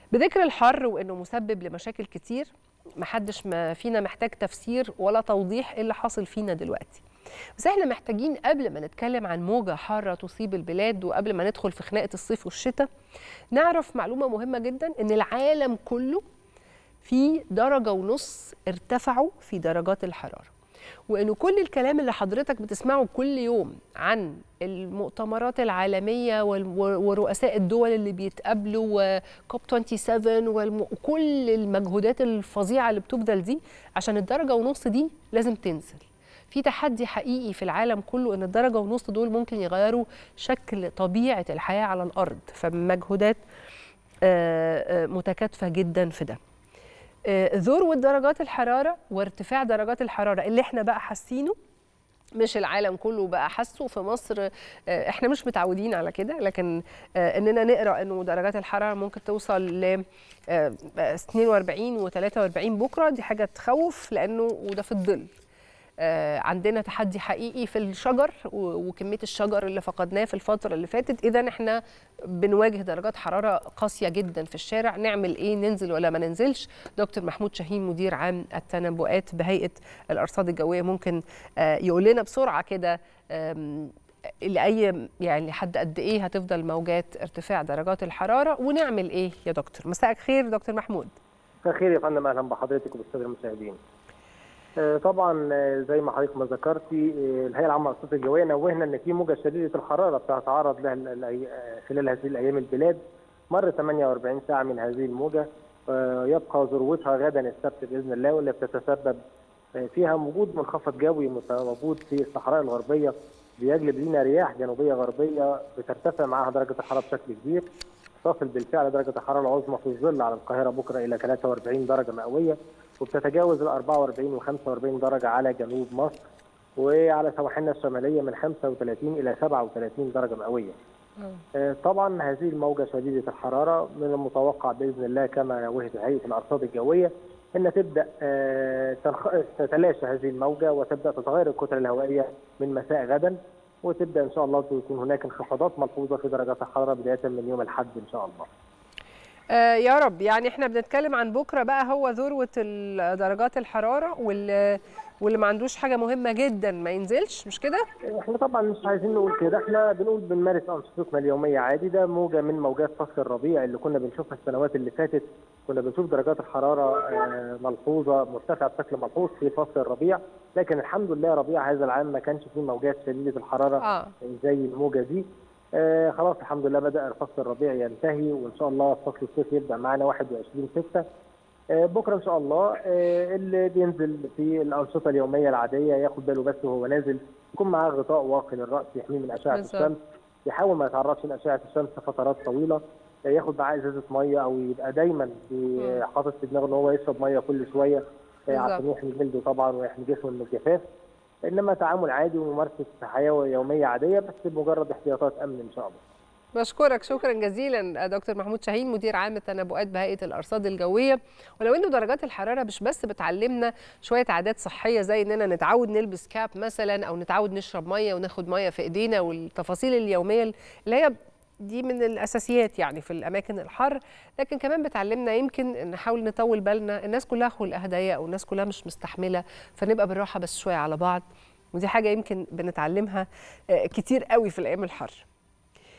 بذكر الحر وانه مسبب لمشاكل كتير، محدش فينا محتاج تفسير ولا توضيح ايه اللي حاصل فينا دلوقتي. بس احنا محتاجين قبل ما نتكلم عن موجة حارة تصيب البلاد وقبل ما ندخل في خناقة الصيف والشتاء نعرف معلومة مهمة جدا، ان العالم كله في 1.5 درجة ارتفعوا في درجات الحرارة، وانه كل الكلام اللي حضرتك بتسمعه كل يوم عن المؤتمرات العالمية ورؤساء الدول اللي بيتقابلوا وكوب 27 وكل المجهودات الفظيعة اللي بتبذل دي عشان 1.5 درجة دي لازم تنزل. في تحدي حقيقي في العالم كله ان 1.5 درجة دول ممكن يغيروا شكل طبيعة الحياة على الأرض، فمجهودات متكاتفة جدا في ده. ذروة درجات الحرارة وارتفاع درجات الحرارة اللي احنا بقى حاسينه، مش العالم كله بقى حاسه. في مصر احنا مش متعودين على كده، لكن اننا نقرا انه درجات الحراره ممكن توصل ل 42 و43 بكره، دي حاجه تخوف، لانه وده في الظل. عندنا تحدي حقيقي في الشجر وكمية الشجر اللي فقدناه في الفترة اللي فاتت. إذن احنا بنواجه درجات حرارة قاسية جدا في الشارع. نعمل إيه؟ ننزل ولا ما ننزلش؟ دكتور محمود شاهين مدير عام التنبؤات بهيئة الأرصاد الجوية ممكن يقول لنا بسرعة كده لأي يعني لحد قد إيه هتفضل موجات ارتفاع درجات الحرارة، ونعمل إيه يا دكتور؟ مساء الخير دكتور محمود. مساء الخير يا فندم، أهلا بحضرتك وبالسادة المشاهدين. طبعا زي ما حضرتك ما ذكرتي، الهيئه العامه للارصاد الجويه نوهنا ان في موجه شديده الحراره بتتعرض لها خلال هذه الايام البلاد. مر 48 ساعه من هذه الموجه، يبقى ذروتها غدا السبت باذن الله، واللي بتتسبب فيها وجود منخفض جوي موجود في الصحراء الغربيه بيجلب لنا رياح جنوبيه غربيه بترتفع معها درجه الحراره بشكل كبير. تصل بالفعل درجه الحراره العظمى في الظل على القاهره بكره الى 43 درجه مئويه، وبتتجاوز ال 44 و 45 درجة على جنوب مصر، وعلى سواحلنا الشمالية من 35 إلى 37 درجة مئوية. طبعا هذه الموجة شديدة الحرارة من المتوقع بإذن الله كما نوهت هيئة الأرصاد الجوية أن تبدأ تتلاشى هذه الموجة وتبدأ تتغير الكتل الهوائية من مساء غدا، وتبدأ إن شاء الله تكون هناك انخفاضات ملحوظة في درجات الحرارة بداية من يوم الأحد إن شاء الله. يا رب. يعني احنا بنتكلم عن بكره بقى هو ذروه درجات الحراره، واللي ما عندوش حاجه مهمه جدا ما ينزلش، مش كده؟ احنا طبعا مش عايزين نقول كده، احنا بنقول بنمارس انشطتنا اليوميه عادي. ده موجه من موجات فصل الربيع اللي كنا بنشوفها السنوات اللي فاتت. كنا بنشوف درجات الحراره ملحوظه مرتفعه بشكل ملحوظ في فصل الربيع، لكن الحمد لله ربيع هذا العام ما كانش فيه موجات شديده الحراره زي الموجه دي. خلاص الحمد لله بدأ فصل الربيع ينتهي، وإن شاء الله فصل الصيف يبدأ معانا 21/6. بكرة إن شاء الله اللي بينزل في الأنشطة اليومية العادية ياخد باله بس وهو نازل يكون معاه غطاء واقي للرأس يحميه من أشعة الشمس، يحاول ما يتعرضش لأشعة الشمس فترات طويلة، ياخد معاه إزازة مية أو يبقى دايما حاطط في دماغه إن هو يشرب مية كل شوية عشان يحمي جلده طبعا ويحمي جسمه من الجفاف. انما تعامل عادي وممارسه حياه يوميه عاديه، بس بمجرد احتياطات امن ان شاء الله. بشكرك شكرا جزيلا دكتور محمود شاهين مدير عام التنبؤات بهيئه الارصاد الجويه. ولو انه درجات الحراره مش بس بتعلمنا شويه عادات صحيه زي اننا نتعود نلبس كاب مثلا، او نتعود نشرب ميه وناخد ميه في ايدينا، والتفاصيل اليوميه اللي هي دي من الاساسيات يعني في الاماكن الحر، لكن كمان بتعلمنا يمكن نحاول نطول بالنا. الناس كلها خلقها ضيق والناس كلها مش مستحمله، فنبقى بالراحه بس شويه على بعض، ودي حاجه يمكن بنتعلمها كتير قوي في الايام الحر.